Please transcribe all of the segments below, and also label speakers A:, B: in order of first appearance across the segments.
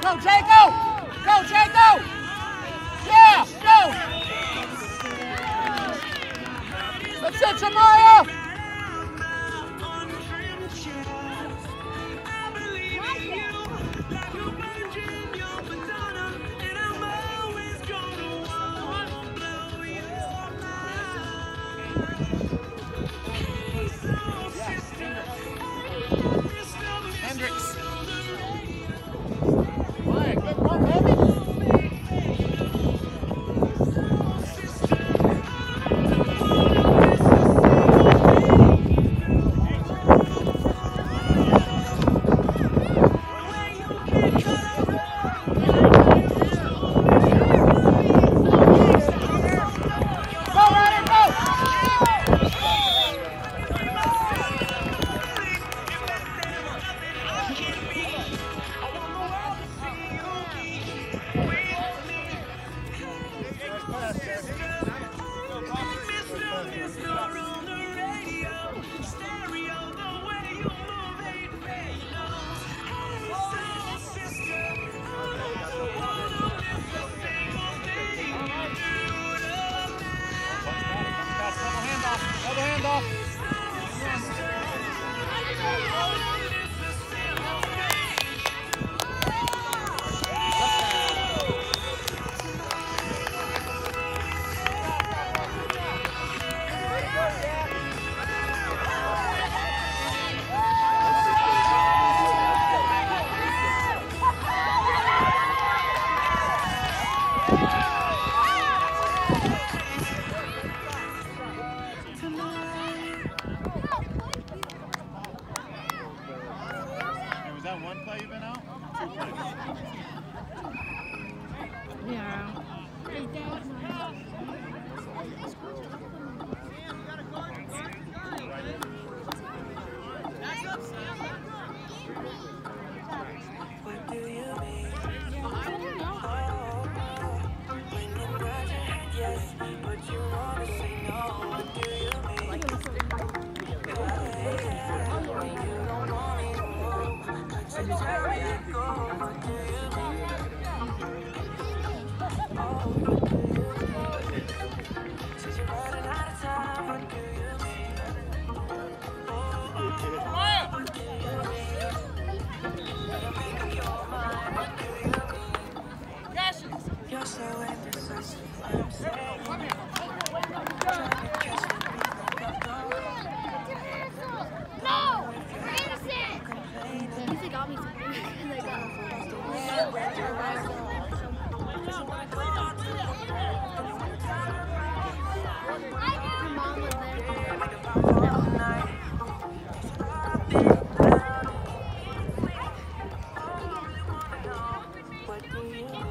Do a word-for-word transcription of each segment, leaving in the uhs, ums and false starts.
A: Go, Jay, go! Go, Jay, go! Yeah, go! That's it, Shamaya! Hendricks. All right, good run, baby. Double handoff. Was that one play you've been out? Two plays.
B: Yeah.
C: What do you mean? When you nod your head yes, but you wanna say no. What do you mean? When you don't want me to move, but you tell me to go. What do you mean? Oh, what do you mean? Since you're running out of time, what do you mean? Oh, oh, what do you mean? Make up your mind, what do you mean? You're so indecisive, I'm saying. Trying to catch me,
D: No! You're innocent! He's like, got me something. Like, her mom was there.
C: all night. What do you mean?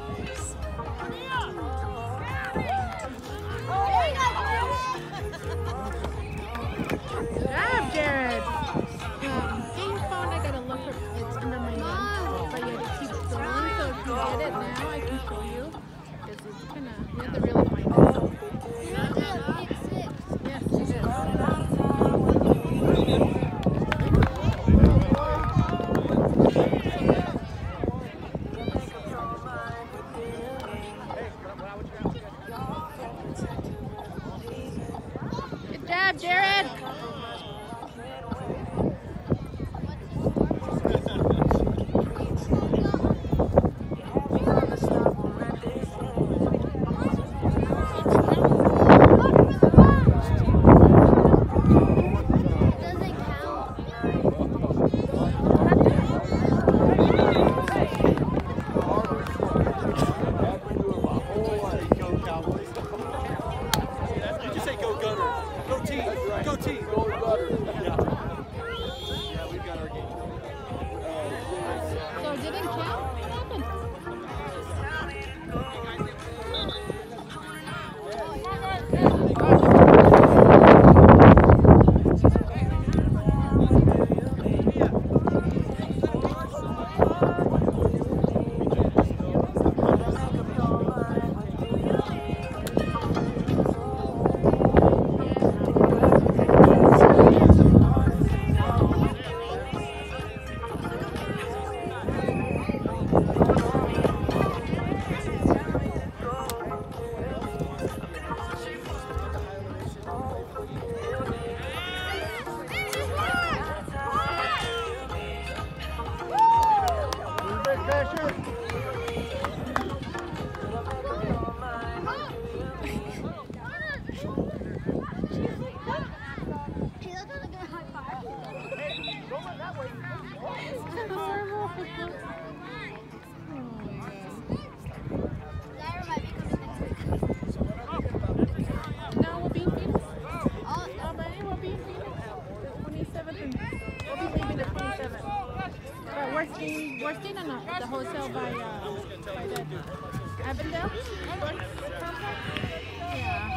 B: Grab, Jared. Um, get your phone. I gotta look for it's under my name. But you have to keep scrolling. So if you get it now, I can show you. Because it's kind of, you have to really find it. Yes, you did. Good job, Jared. No, we'll be in Phoenix. Alabama will be in Phoenix. The twenty-seventh and we'll be leaving the twenty-seventh. But we're staying, we're staying in a, the hotel by, uh, by that Avondale Sports Complex. Yeah.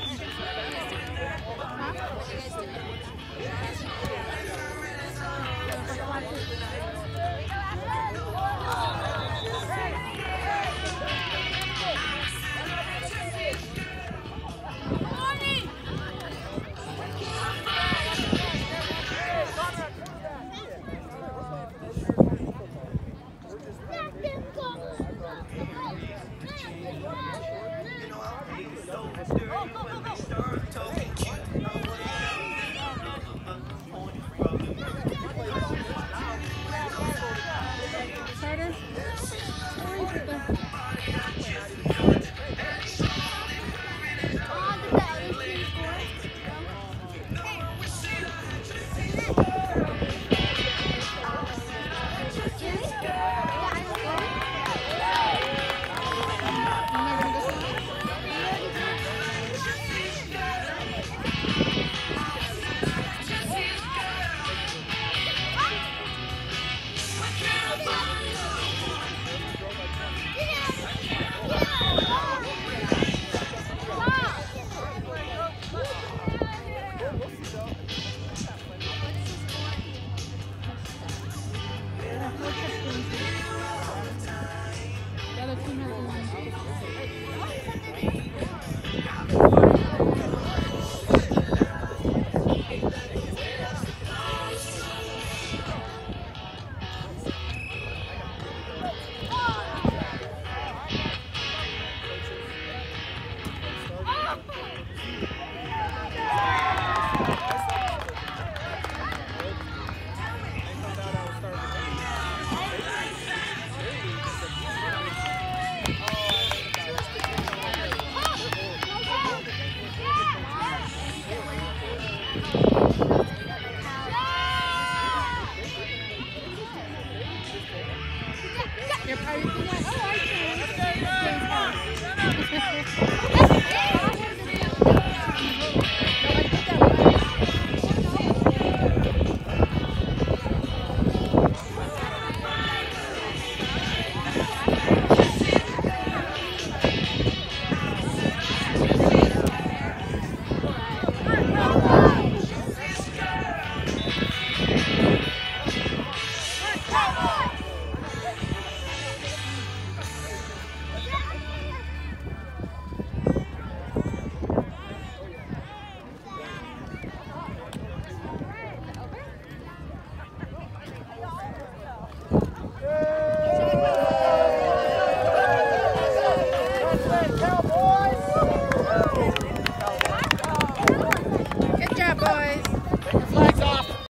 B: Carter? Where is it? The other team has one. You're probably like, oh, I can.